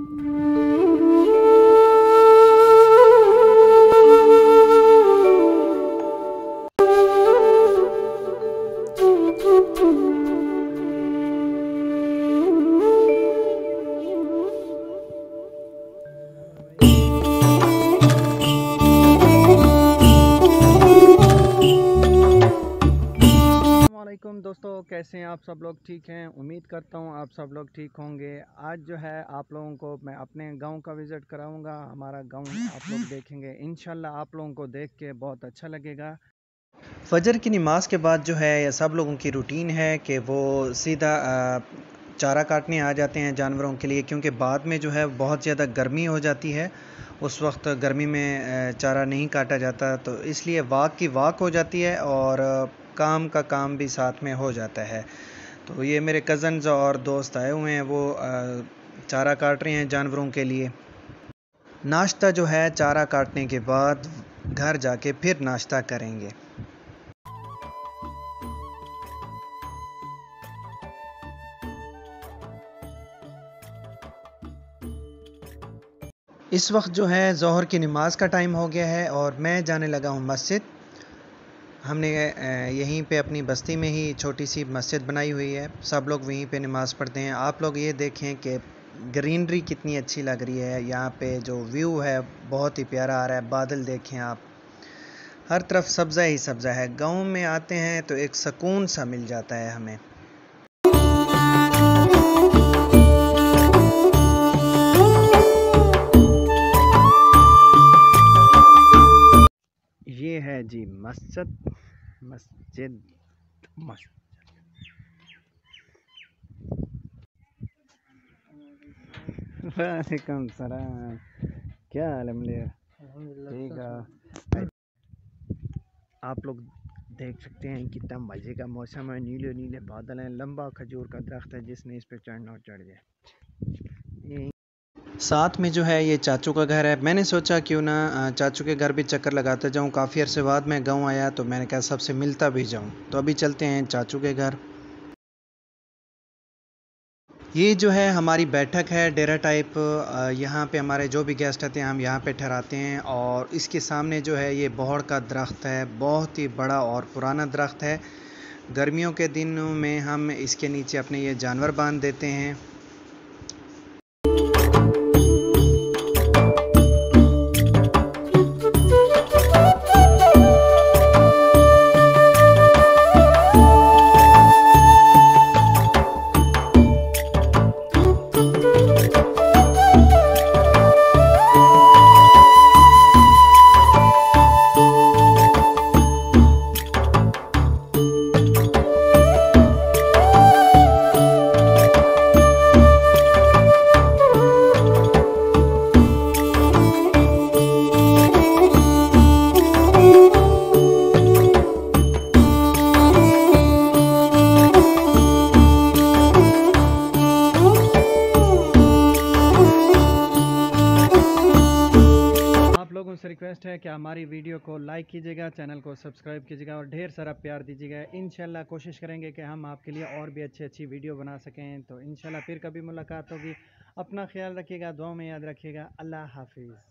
वालेकुम दोस्तों, कैसे हैं आप सब लोग? ठीक हैं, उम्मीद करता हूं आप सब लोग ठीक होंगे। आज जो है आप लोगों को मैं अपने गांव का विज़िट कराऊंगा। हमारा गांव आप लोग देखेंगे, इंशाल्लाह आप लोगों को देख के बहुत अच्छा लगेगा। फजर की नमाज के बाद जो है ये सब लोगों की रूटीन है कि वो सीधा चारा काटने आ जाते हैं जानवरों के लिए, क्योंकि बाद में जो है बहुत ज़्यादा गर्मी हो जाती है। उस वक्त गर्मी में चारा नहीं काटा जाता, तो इसलिए वाक की वाक हो जाती है और काम का काम भी साथ में हो जाता है। तो ये मेरे कज़न्स और दोस्त आए हुए हैं, वो चारा काट रहे हैं जानवरों के लिए। नाश्ता जो है चारा काटने के बाद घर जाके फिर नाश्ता करेंगे। इस वक्त जो है ज़ोहर की नमाज का टाइम हो गया है और मैं जाने लगा हूँ मस्जिद। हमने यहीं पे अपनी बस्ती में ही छोटी सी मस्जिद बनाई हुई है, सब लोग वहीं पे नमाज़ पढ़ते हैं। आप लोग ये देखें कि ग्रीनरी कितनी अच्छी लग रही है, यहाँ पे जो व्यू है बहुत ही प्यारा आ रहा है। बादल देखें आप, हर तरफ सब्ज़ा ही सब्ज़ा है। गाँव में आते हैं तो एक सुकून सा मिल जाता है हमें। ये है जी मस्जिद मस्जिद मस्जिद। वालेकुम सलाम, क्या हाल है मुनीर? ठीक है। आप लोग देख सकते हैं कितना मज़े का मौसम है, नीले नीले बादल हैं, लंबा खजूर का दरख्त है, जिसने इस पे चढ़ना और चढ़ जाए। साथ में जो है ये चाचू का घर है। मैंने सोचा क्यों ना चाचू के घर भी चक्कर लगाते जाऊं। काफ़ी अरसे बाद मैं गांव आया तो मैंने कहा सबसे मिलता भी जाऊं। तो अभी चलते हैं चाचू के घर। ये जो है हमारी बैठक है, डेरा टाइप। यहाँ पे हमारे जो भी गेस्ट आते हैं हम यहाँ पे ठहराते हैं। और इसके सामने जो है ये बौड़ का दरख्त है, बहुत ही बड़ा और पुराना दरख्त है। गर्मियों के दिनों में हम इसके नीचे अपने ये जानवर बांध देते हैं। आप लोगों से रिक्वेस्ट है कि हमारी वीडियो को लाइक कीजिएगा, चैनल को सब्सक्राइब कीजिएगा और ढेर सारा प्यार दीजिएगा। इंशाल्लाह कोशिश करेंगे कि हम आपके लिए और भी अच्छी वीडियो बना सकें। तो इंशाल्लाह फिर कभी मुलाकात होगी। अपना ख्याल रखिएगा, दुआ में याद रखिएगा। अल्लाह हाफिज़।